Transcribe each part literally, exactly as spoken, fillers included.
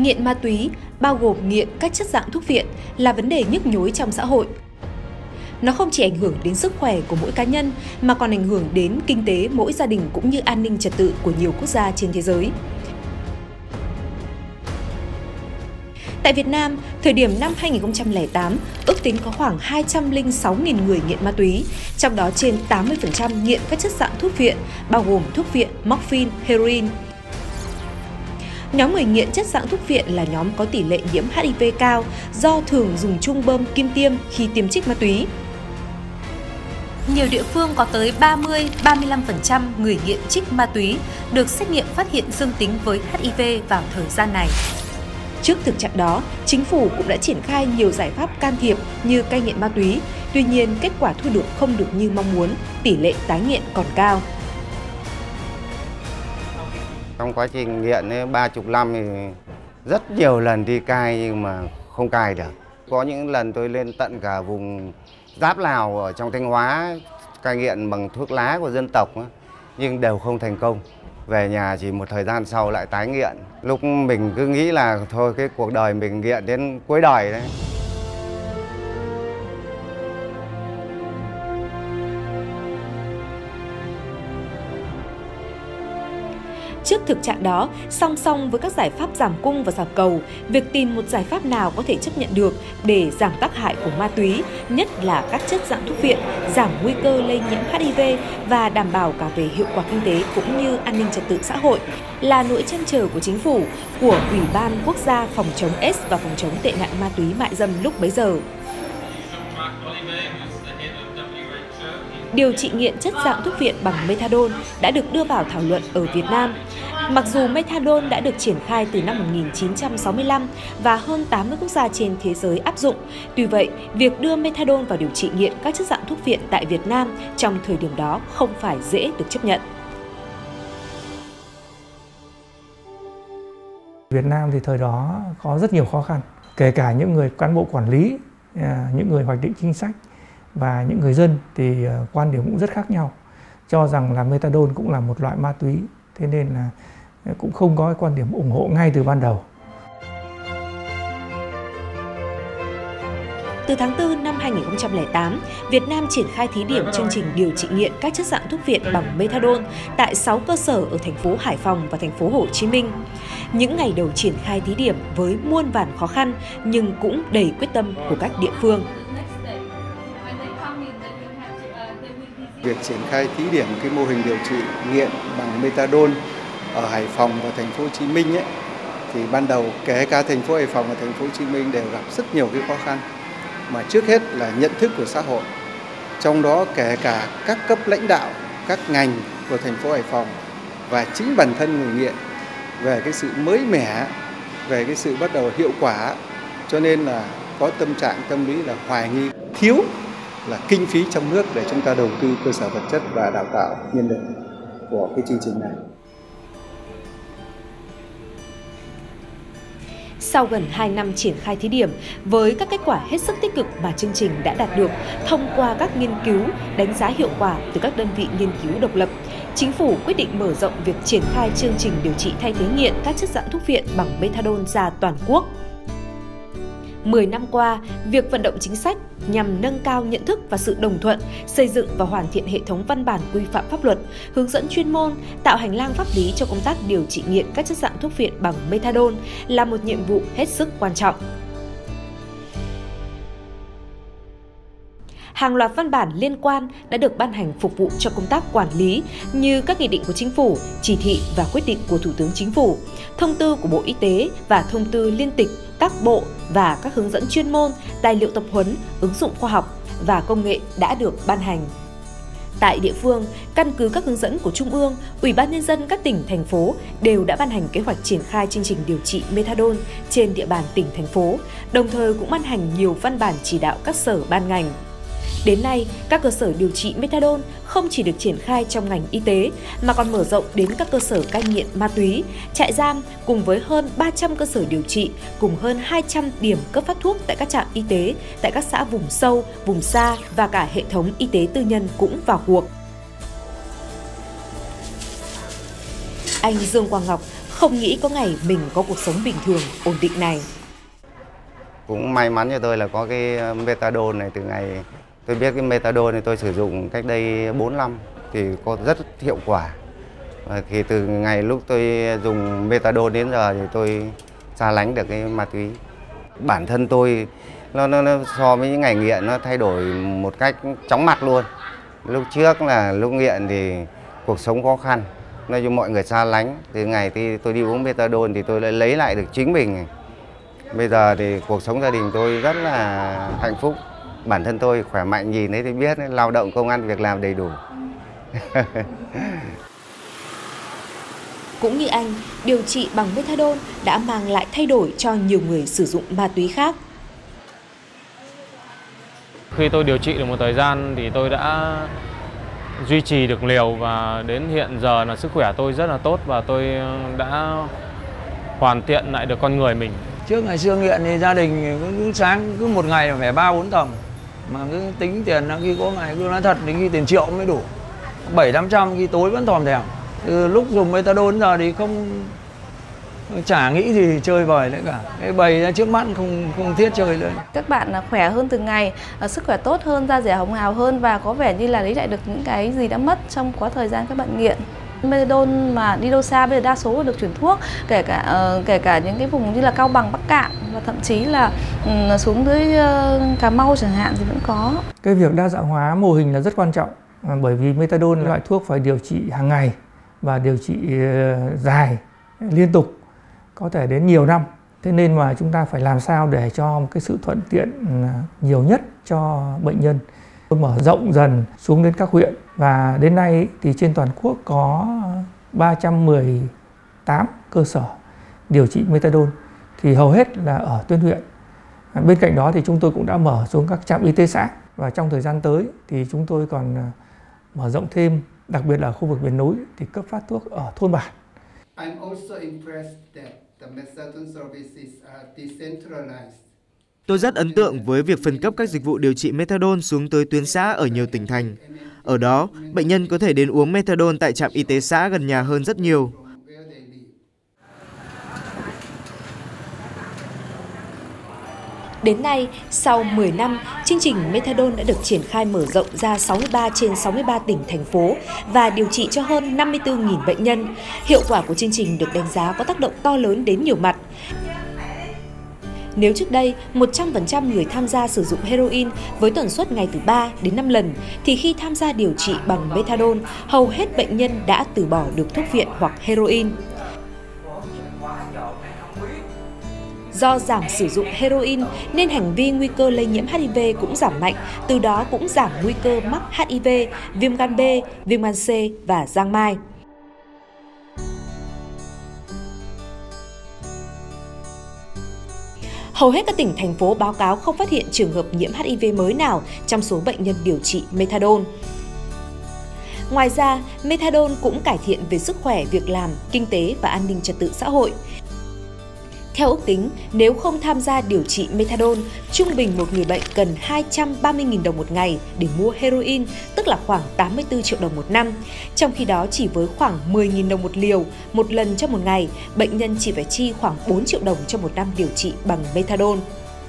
Nghiện ma túy, bao gồm nghiện các chất dạng thuốc viện, là vấn đề nhức nhối trong xã hội. Nó không chỉ ảnh hưởng đến sức khỏe của mỗi cá nhân mà còn ảnh hưởng đến kinh tế mỗi gia đình cũng như an ninh trật tự của nhiều quốc gia trên thế giới. Tại Việt Nam, thời điểm năm hai nghìn không trăm lẻ tám, ước tính có khoảng hai trăm lẻ sáu nghìn người nghiện ma túy, trong đó trên tám mươi phần trăm nghiện các chất dạng thuốc viện, bao gồm thuốc viện, morphine, heroin. Nhóm người nghiện chất dạng thuốc viện là nhóm có tỷ lệ nhiễm H I V cao do thường dùng chung bơm kim tiêm khi tiêm trích ma túy. Nhiều địa phương có tới ba mươi đến ba mươi lăm phần trăm người nghiện trích ma túy được xét nghiệm phát hiện dương tính với H I V vào thời gian này. Trước thực trạng đó, chính phủ cũng đã triển khai nhiều giải pháp can thiệp như cai nghiện ma túy, tuy nhiên kết quả thu được không được như mong muốn, tỷ lệ tái nghiện còn cao. Trong quá trình nghiện ba mươi năm thì rất nhiều lần đi cai nhưng mà không cai được. Có những lần tôi lên tận cả vùng giáp Lào ở trong Thanh Hóa cai nghiện bằng thuốc lá của dân tộc nhưng đều không thành công. Về nhà chỉ một thời gian sau lại tái nghiện. Lúc mình cứ nghĩ là thôi cái cuộc đời mình nghiện đến cuối đời đấy. Trước thực trạng đó, song song với các giải pháp giảm cung và giảm cầu, việc tìm một giải pháp nào có thể chấp nhận được để giảm tác hại của ma túy, nhất là các chất dạng thuốc viện, giảm nguy cơ lây nhiễm H I V và đảm bảo cả về hiệu quả kinh tế cũng như an ninh trật tự xã hội, là nỗi trăn trở của chính phủ, của Ủy ban Quốc gia phòng chống AIDS và phòng chống tệ nạn ma túy mại dâm lúc bấy giờ. Điều trị nghiện chất dạng thuốc viện bằng Methadone đã được đưa vào thảo luận ở Việt Nam. Mặc dù Methadone đã được triển khai từ năm một nghìn chín trăm sáu mươi lăm và hơn tám mươi quốc gia trên thế giới áp dụng, tuy vậy, việc đưa Methadone vào điều trị nghiện các chất dạng thuốc viện tại Việt Nam trong thời điểm đó không phải dễ được chấp nhận. Việt Nam thì thời đó có rất nhiều khó khăn, kể cả những người cán bộ quản lý, những người hoạch định chính sách và những người dân thì quan điểm cũng rất khác nhau, cho rằng là Methadone cũng là một loại ma túy, thế nên là cũng không có cái quan điểm ủng hộ ngay từ ban đầu. Từ tháng tư năm hai nghìn không trăm lẻ tám, Việt Nam triển khai thí điểm chương trình điều trị nghiện các chất dạng thuốc viện bằng Methadone tại sáu cơ sở ở thành phố Hải Phòng và thành phố Hồ Chí Minh. Những ngày đầu triển khai thí điểm với muôn vàn khó khăn nhưng cũng đầy quyết tâm của các địa phương. Việc triển khai thí điểm cái mô hình điều trị nghiện bằng Methadone ở Hải Phòng và thành phố Hồ Chí Minh ấy, thì ban đầu kể cả thành phố Hải Phòng và thành phố Hồ Chí Minh đều gặp rất nhiều cái khó khăn, mà trước hết là nhận thức của xã hội, trong đó kể cả các cấp lãnh đạo, các ngành của thành phố Hải Phòng và chính bản thân người nghiện về cái sự mới mẻ, về cái sự bắt đầu hiệu quả, cho nên là có tâm trạng tâm lý là hoài nghi thiếu là kinh phí trong nước để chúng ta đầu tư cơ sở vật chất và đào tạo nhân lực của cái chương trình này. Sau gần hai năm triển khai thí điểm, với các kết quả hết sức tích cực mà chương trình đã đạt được thông qua các nghiên cứu, đánh giá hiệu quả từ các đơn vị nghiên cứu độc lập, Chính phủ quyết định mở rộng việc triển khai chương trình điều trị thay thế nghiện các chất dạng thuốc viện bằng Methadone ra toàn quốc. mười năm qua, việc vận động chính sách nhằm nâng cao nhận thức và sự đồng thuận, xây dựng và hoàn thiện hệ thống văn bản quy phạm pháp luật, hướng dẫn chuyên môn, tạo hành lang pháp lý cho công tác điều trị nghiện các chất dạng thuốc viện bằng Methadone là một nhiệm vụ hết sức quan trọng. Hàng loạt văn bản liên quan đã được ban hành phục vụ cho công tác quản lý như các nghị định của Chính phủ, chỉ thị và quyết định của Thủ tướng Chính phủ, thông tư của Bộ Y tế và thông tư liên tịch các bộ và các hướng dẫn chuyên môn, tài liệu tập huấn, ứng dụng khoa học và công nghệ đã được ban hành. Tại địa phương, căn cứ các hướng dẫn của Trung ương, Ủy ban Nhân dân các tỉnh, thành phố đều đã ban hành kế hoạch triển khai chương trình điều trị Methadone trên địa bàn tỉnh, thành phố, đồng thời cũng ban hành nhiều văn bản chỉ đạo các sở ban ngành. Đến nay, các cơ sở điều trị Methadone không chỉ được triển khai trong ngành y tế mà còn mở rộng đến các cơ sở cai nghiện ma túy, trại giam cùng với hơn ba trăm cơ sở điều trị cùng hơn hai trăm điểm cấp phát thuốc tại các trạm y tế, tại các xã vùng sâu, vùng xa và cả hệ thống y tế tư nhân cũng vào cuộc. Anh Dương Quang Ngọc không nghĩ có ngày mình có cuộc sống bình thường, ổn định này. Cũng may mắn cho tôi là có cái Methadone này. Từ ngày tôi biết cái Methadone thì tôi sử dụng cách đây bốn năm thì có rất hiệu quả. Và khi từ ngày lúc tôi dùng Methadone đến giờ thì tôi xa lánh được cái ma túy. Bản thân tôi nó, nó, nó so với những ngày nghiện nó thay đổi một cách chóng mặt luôn. Lúc trước là lúc nghiện thì cuộc sống khó khăn, nói chung mọi người xa lánh. Từ ngày thì tôi đi uống Methadone thì tôi lại lấy lại được chính mình. Bây giờ thì cuộc sống gia đình tôi rất là hạnh phúc. Bản thân tôi khỏe mạnh, nhìn thấy thì biết, lao động công ăn việc làm đầy đủ. Cũng như anh, điều trị bằng Methadone đã mang lại thay đổi cho nhiều người sử dụng ma túy khác. Khi tôi điều trị được một thời gian thì tôi đã duy trì được liều và đến hiện giờ là sức khỏe tôi rất là tốt và tôi đã hoàn thiện lại được con người mình. Trước ngày xưa nghiện thì gia đình cứ, cứ sáng cứ một ngày phải ba bốn tầm, mà cứ tính tiền là khi có ngày cứ nói thật đến khi tiền triệu mới đủ, bảy tám trăm khi tối vẫn thòm thèm. Từ lúc dùng Methadone giờ thì không chả nghĩ gì chơi bời nữa cả, cái bày ra trước mắt không không thiết chơi nữa. Các bạn khỏe hơn từng ngày, sức khỏe tốt hơn, da dẻ hồng hào hơn và có vẻ như là lấy lại được những cái gì đã mất trong quá thời gian các bạn nghiện. Methadone mà đi đâu xa bây giờ đa số được chuyển thuốc, kể cả uh, kể cả những cái vùng như là Cao Bằng, Bắc Cạn và thậm chí là um, xuống dưới uh, Cà Mau chẳng hạn thì vẫn có. Cái việc đa dạng hóa mô hình là rất quan trọng, bởi vì Methadone là loại thuốc phải điều trị hàng ngày và điều trị uh, dài, liên tục, có thể đến nhiều năm. Thế nên mà chúng ta phải làm sao để cho một cái sự thuận tiện nhiều nhất cho bệnh nhân. Mở rộng dần xuống đến các huyện và đến nay thì trên toàn quốc có ba trăm mười tám cơ sở điều trị Methadone thì hầu hết là ở tuyến huyện. Bên cạnh đó thì chúng tôi cũng đã mở xuống các trạm y tế xã và trong thời gian tới thì chúng tôi còn mở rộng thêm, đặc biệt là ở khu vực miền núi thì cấp phát thuốc ở thôn bản. Tôi rất ấn tượng với việc phân cấp các dịch vụ điều trị Methadone xuống tới tuyến xã ở nhiều tỉnh thành. Ở đó, bệnh nhân có thể đến uống Methadone tại trạm y tế xã gần nhà hơn rất nhiều. Đến nay, sau mười năm, chương trình Methadone đã được triển khai mở rộng ra sáu mươi ba trên sáu mươi ba tỉnh, thành phố và điều trị cho hơn năm mươi tư nghìn bệnh nhân. Hiệu quả của chương trình được đánh giá có tác động to lớn đến nhiều mặt. Nếu trước đây một trăm phần trăm người tham gia sử dụng heroin với tần suất ngày từ ba đến năm lần, thì khi tham gia điều trị bằng Methadone, hầu hết bệnh nhân đã từ bỏ được thuốc viện hoặc heroin. Do giảm sử dụng heroin nên hành vi nguy cơ lây nhiễm H I V cũng giảm mạnh, từ đó cũng giảm nguy cơ mắc H I V, viêm gan B, viêm gan C và giang mai. Hầu hết các tỉnh, thành phố báo cáo không phát hiện trường hợp nhiễm H I V mới nào trong số bệnh nhân điều trị Methadone. Ngoài ra, Methadone cũng cải thiện về sức khỏe, việc làm, kinh tế và an ninh trật tự xã hội. Theo ước tính, nếu không tham gia điều trị Methadone, trung bình một người bệnh cần hai trăm ba mươi nghìn đồng một ngày để mua heroin, tức là khoảng tám mươi tư triệu đồng một năm. Trong khi đó, chỉ với khoảng mười nghìn đồng một liều, một lần trong một ngày, bệnh nhân chỉ phải chi khoảng bốn triệu đồng cho một năm điều trị bằng Methadone.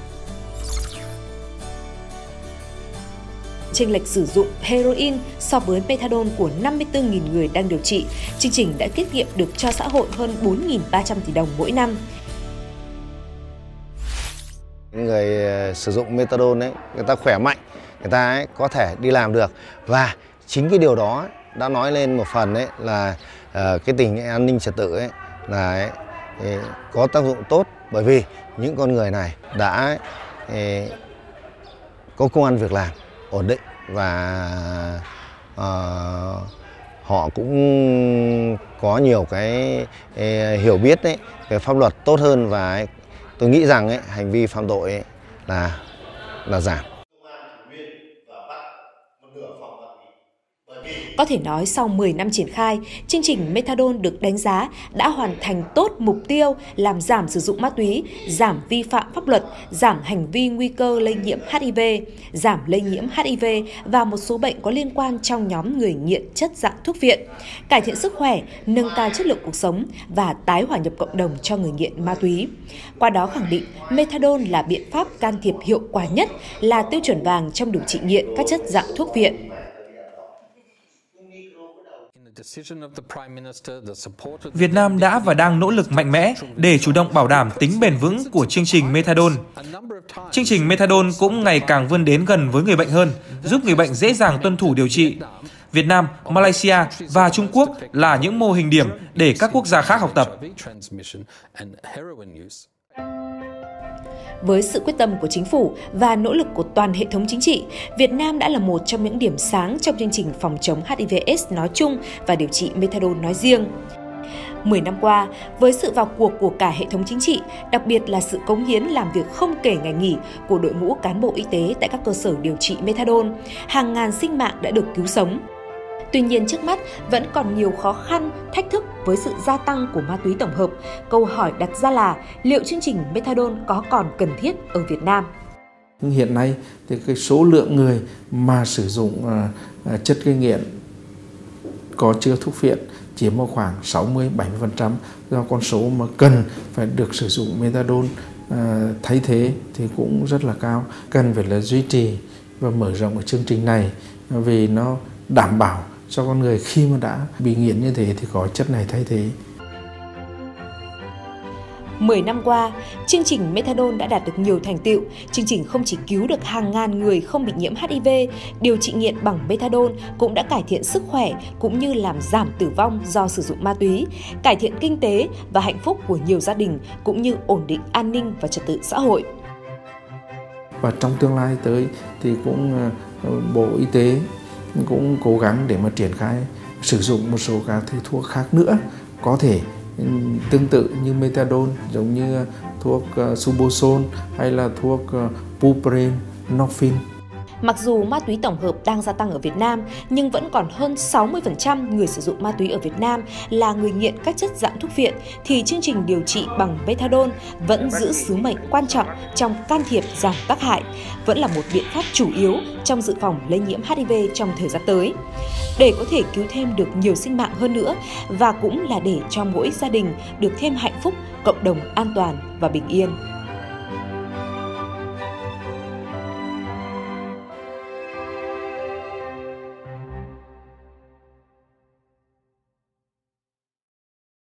Chênh lệch sử dụng heroin so với Methadone của năm mươi tư nghìn người đang điều trị, chương trình đã tiết kiệm được cho xã hội hơn bốn nghìn ba trăm tỷ đồng mỗi năm. Người sử dụng Methadone ấy, người ta khỏe mạnh, người ta ấy, có thể đi làm được, và chính cái điều đó đã nói lên một phần ấy là uh, cái tình an ninh trật tự ấy là ấy, có tác dụng tốt, bởi vì những con người này đã ấy, có công ăn việc làm ổn định và uh, họ cũng có nhiều cái ấy, hiểu biết ấy, về pháp luật tốt hơn, và ấy, tôi nghĩ rằng ấy, hành vi phạm tội ấy, là là giảm. Có thể nói sau mười năm triển khai, chương trình Methadone được đánh giá đã hoàn thành tốt mục tiêu làm giảm sử dụng ma túy, giảm vi phạm pháp luật, giảm hành vi nguy cơ lây nhiễm H I V, giảm lây nhiễm H I V và một số bệnh có liên quan trong nhóm người nghiện chất dạng thuốc viện, cải thiện sức khỏe, nâng cao chất lượng cuộc sống và tái hòa nhập cộng đồng cho người nghiện ma túy. Qua đó khẳng định Methadone là biện pháp can thiệp hiệu quả nhất, là tiêu chuẩn vàng trong điều trị nghiện các chất dạng thuốc viện. Việt Nam đã và đang nỗ lực mạnh mẽ để chủ động bảo đảm tính bền vững của chương trình Methadone. Chương trình Methadone cũng ngày càng vươn đến gần với người bệnh hơn, giúp người bệnh dễ dàng tuân thủ điều trị. Việt Nam, Malaysia và Trung Quốc là những mô hình điểm để các quốc gia khác học tập. Với sự quyết tâm của chính phủ và nỗ lực của toàn hệ thống chính trị, Việt Nam đã là một trong những điểm sáng trong chương trình phòng chống H I V AIDS nói chung và điều trị Methadone nói riêng. mười năm qua, với sự vào cuộc của cả hệ thống chính trị, đặc biệt là sự cống hiến làm việc không kể ngày nghỉ của đội ngũ cán bộ y tế tại các cơ sở điều trị Methadone, hàng ngàn sinh mạng đã được cứu sống. Tuy nhiên trước mắt vẫn còn nhiều khó khăn, thách thức với sự gia tăng của ma túy tổng hợp. Câu hỏi đặt ra là liệu chương trình Methadone có còn cần thiết ở Việt Nam? Hiện nay thì cái số lượng người mà sử dụng uh, chất gây nghiện có chứa thuốc viện chiếm khoảng sáu mươi đến bảy mươi phần trăm, do con số mà cần phải được sử dụng Methadone uh, thay thế thì cũng rất là cao. Cần phải là duy trì và mở rộng cái chương trình này vì nó đảm bảo cho con người khi mà đã bị nghiện như thế thì có chất này thay thế. mười năm qua, chương trình Methadone đã đạt được nhiều thành tựu. Chương trình không chỉ cứu được hàng ngàn người không bị nhiễm H I V, điều trị nghiện bằng Methadone cũng đã cải thiện sức khỏe cũng như làm giảm tử vong do sử dụng ma túy, cải thiện kinh tế và hạnh phúc của nhiều gia đình cũng như ổn định an ninh và trật tự xã hội. Và trong tương lai tới thì cũng Bộ Y tế cũng cố gắng để mà triển khai sử dụng một số các thứ thuốc khác nữa, có thể tương tự như Methadone, giống như thuốc uh, Suboxone hay là thuốc uh, Buprenorphine. Mặc dù ma túy tổng hợp đang gia tăng ở Việt Nam, nhưng vẫn còn hơn sáu mươi phần trăm người sử dụng ma túy ở Việt Nam là người nghiện các chất dạng thuốc viện, thì chương trình điều trị bằng Methadone vẫn giữ sứ mệnh quan trọng trong can thiệp giảm tác hại, vẫn là một biện pháp chủ yếu trong dự phòng lây nhiễm H I V trong thời gian tới. Để có thể cứu thêm được nhiều sinh mạng hơn nữa, và cũng là để cho mỗi gia đình được thêm hạnh phúc, cộng đồng an toàn và bình yên.